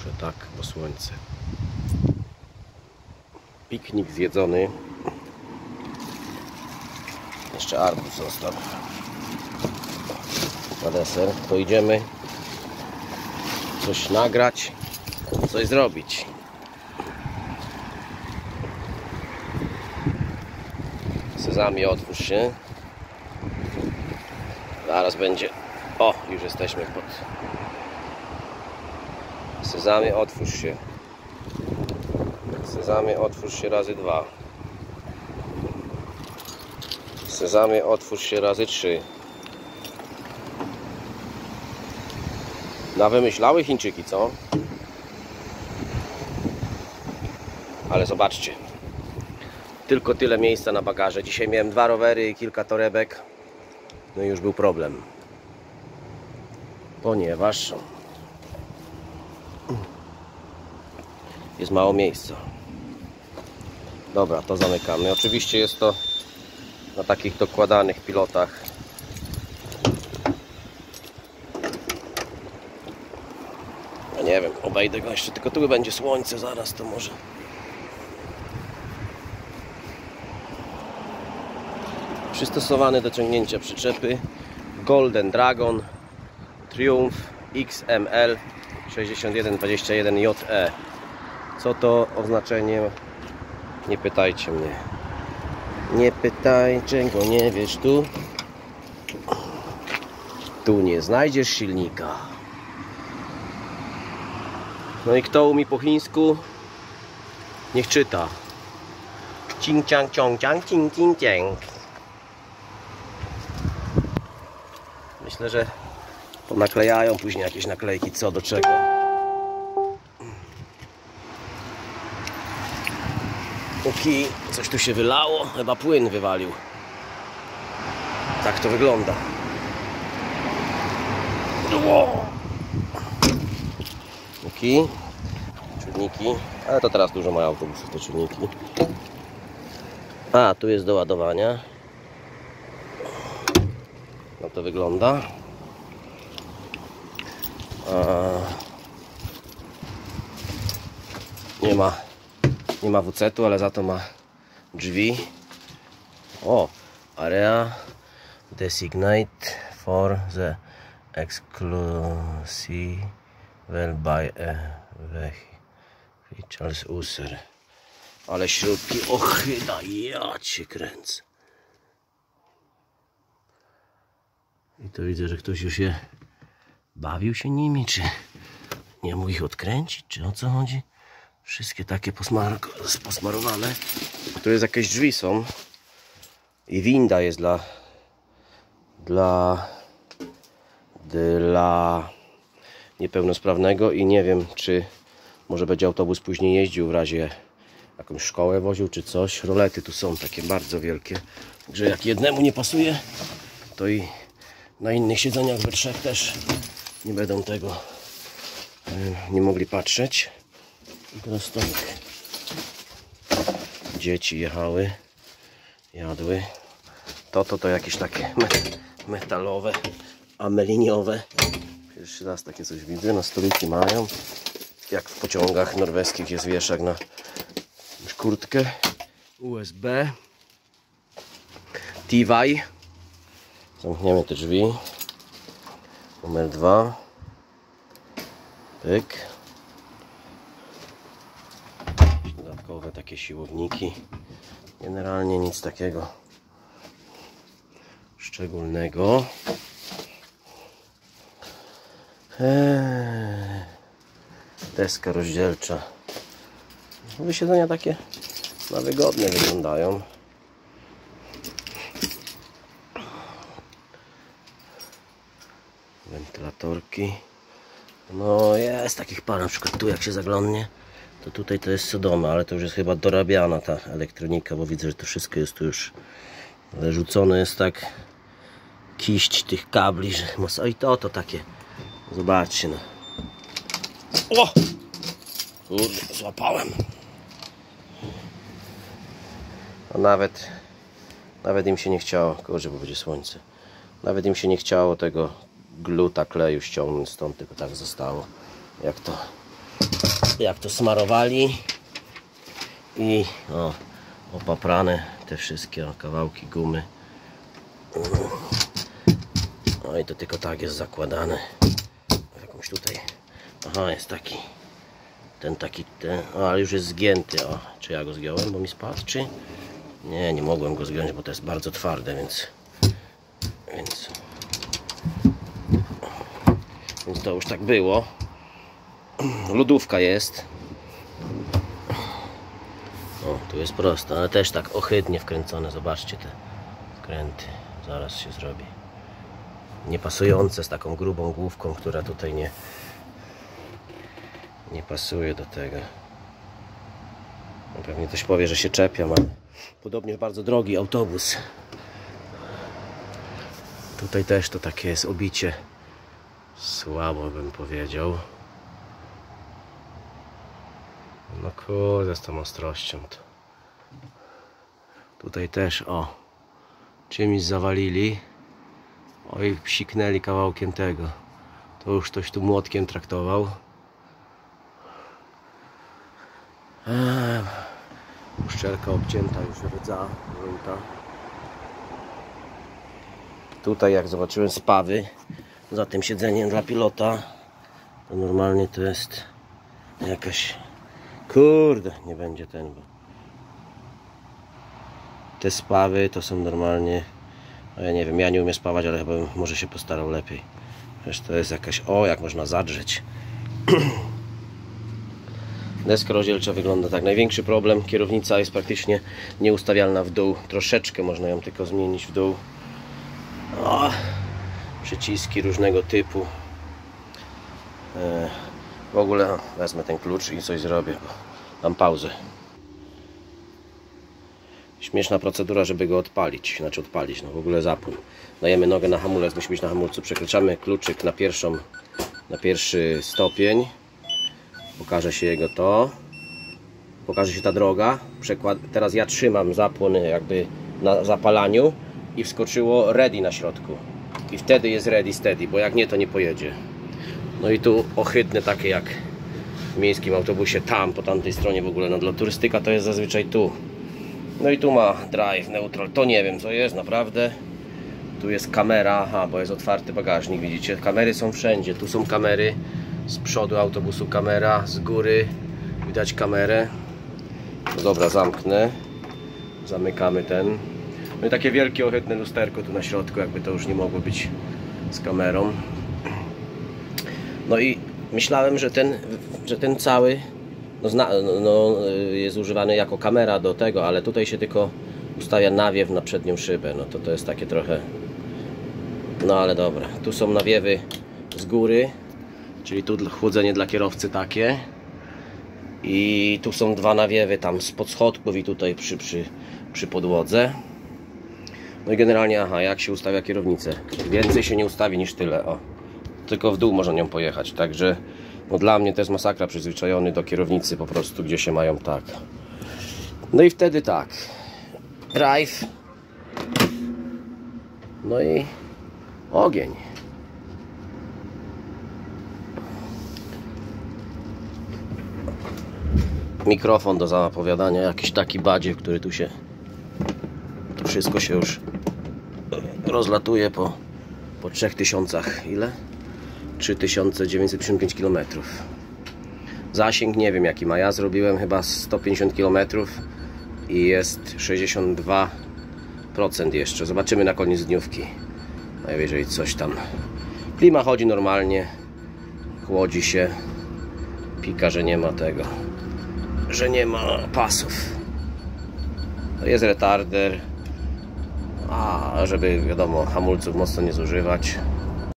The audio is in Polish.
Że tak, bo słońce. Piknik zjedzony. Jeszcze arbuz został na deser. To idziemy coś nagrać, coś zrobić. Sezamie, otwórz się. Zaraz będzie. O, już jesteśmy pod. Sezamie, otwórz się. Sezamie, otwórz się razy 2. Sezamie, otwórz się razy 3. Wymyślały Chińczyki, co? Ale zobaczcie. Tylko tyle miejsca na bagaże. Dzisiaj miałem 2 rowery i kilka torebek. No i już był problem. Ponieważ jest mało miejsca. Dobra, to zamykamy. Oczywiście jest to na takich dokładanych pilotach. No nie wiem, obejdę go jeszcze, tylko tu będzie słońce zaraz, to może. Przystosowany do ciągnięcia przyczepy Golden Dragon Triumph XML 6121JE. Co to oznaczenie? Nie pytajcie mnie. Nie pytaj, czego nie wiesz tu. Tu nie znajdziesz silnika. No i kto umie po chińsku? Niech czyta. Cing ciang ciong ciang cing cing ciang. Myślę, że naklejają później jakieś naklejki co do czego. Póki coś tu się wylało, chyba płyn wywalił. Tak to wygląda. Póki czujniki, ale to teraz dużo mają autobusów te czujniki. A, tu jest do ładowania. No to wygląda. Nie ma WC-tu, ale za to ma drzwi. O, area designate for the exclusive by a vehicles user. Ale śrubki ochyda, ja cię kręcę. I to widzę, że ktoś już bawił się nimi, czy nie mógł ich odkręcić, czy o co chodzi? Wszystkie takie posmarowane. A tu jest jakieś drzwi są. I winda jest dla niepełnosprawnego i nie wiem, czy może będzie autobus później jeździł w razie jakąś szkołę woził, czy coś. Rolety tu są takie bardzo wielkie, że jak jednemu nie pasuje, to i na innych siedzeniach we 3 też nie będą tego nie mogli patrzeć. I teraz tak. Dzieci jadły. To jakieś takie metalowe, ameliniowe. Pierwszy raz takie coś widzę. Na stoliki mają. Jak w pociągach norweskich jest wieszak na kurtkę. USB. TiVi. Zamkniemy te drzwi. Numer 2. Pyk. Dodatkowe takie siłowniki. Generalnie nic takiego szczególnego. Deska rozdzielcza. Wysiedzenia takie na wygodne wyglądają. Wentylatorki. No jest takich par, na przykład tu jak się zaglądnie, to tutaj to jest Sodoma, ale to już jest chyba dorabiana ta elektronika, bo widzę, że to wszystko jest tu już rzucone, jest tak kiść tych kabli, że i to takie, zobaczcie no. O! Kurde, złapałem. A nawet im się nie chciało, kurczę, bo będzie słońce, nawet im się nie chciało tego gluta kleju ściągnąć stąd, tylko tak zostało jak to jak to smarowali i opaprane te wszystkie kawałki gumy. No i to tylko tak jest zakładane. Jakąś tutaj. Aha, jest taki. Ten, ale już jest zgięty. O, czy ja go zgiąłem, bo mi spadł, czy? Nie, nie mogłem go zgiąć, bo to jest bardzo twarde, więc to już tak było. Lodówka jest. O, tu jest prosto, ale też tak ohydnie wkręcone. Zobaczcie te wkręty. Zaraz się zrobi. Niepasujące z taką grubą główką, która tutaj nie pasuje do tego. No, pewnie ktoś powie, że się czepiam, ale podobnież bardzo drogi autobus. Tutaj też to takie jest obicie. Słabo bym powiedział. No kurde, z tą ostrością to. Tutaj też, czymś zawalili. Oj, psiknęli kawałkiem tego. To już ktoś tu młotkiem traktował. Uszczelka obcięta, już rdza. Tutaj jak zobaczyłem spawy za tym siedzeniem dla pilota, to normalnie to jest jakaś... Kurde, nie będzie ten, bo te spawy to są normalnie... No ja nie wiem, ja nie umiem spawać, ale chyba może się postarał lepiej. Przecież to jest jakaś... O, jak można zadrzeć. Deska rozdzielcza wygląda tak. Największy problem, kierownica jest praktycznie nieustawialna w dół. Troszeczkę można ją tylko zmienić w dół. Przyciski różnego typu. W ogóle wezmę ten klucz i coś zrobię. Dam pauzę. Śmieszna procedura, żeby go odpalić. Znaczy odpalić, no w ogóle zapłon. Dajemy nogę na hamulec, musi być na hamulcu. Przekraczamy kluczyk na pierwszy stopień. Pokaże się jego to. Pokaże się ta droga. Teraz ja trzymam zapłon jakby na zapalaniu i wskoczyło ready na środku. I wtedy jest ready steady, bo jak nie, to nie pojedzie. No i tu ohydne takie jak w miejskim autobusie, tam po tamtej stronie w ogóle, no dla turystyka to jest zazwyczaj tu. No i tu ma drive, neutral, to nie wiem co jest naprawdę. Tu jest kamera, bo jest otwarty bagażnik, widzicie, kamery są wszędzie. Tu są kamery, z przodu autobusu kamera, z góry widać kamerę. No dobra, zamknę. Zamykamy ten. No i takie wielkie ohydne lusterko tu na środku, jakby to już nie mogło być z kamerą. No i myślałem, że ten cały jest używany jako kamera do tego, ale tutaj się tylko ustawia nawiew na przednią szybę. No to jest takie trochę... No ale dobra. Tu są nawiewy z góry, czyli tu chłodzenie dla kierowcy takie. I tu są dwa nawiewy tam spod schodków i tutaj przy podłodze. No i generalnie, jak się ustawia kierownicę. Więcej się nie ustawi niż tyle, tylko w dół można nią pojechać, także no dla mnie to jest masakra, przyzwyczajony do kierownicy po prostu, gdzie się mają tak. No i wtedy tak, drive, no i ogień. Mikrofon do zapowiadania, jakiś taki badziew, który tu się, to wszystko się już rozlatuje po 3000, ile? 3955 km. Zasięg nie wiem jaki ma, ja zrobiłem chyba 150 km i jest 62% jeszcze. Zobaczymy na koniec dniówki. Najwyżej coś tam. Klima chodzi normalnie, chłodzi się, pika, że nie ma tego, że nie ma pasów. To jest retarder, żeby wiadomo hamulców mocno nie zużywać.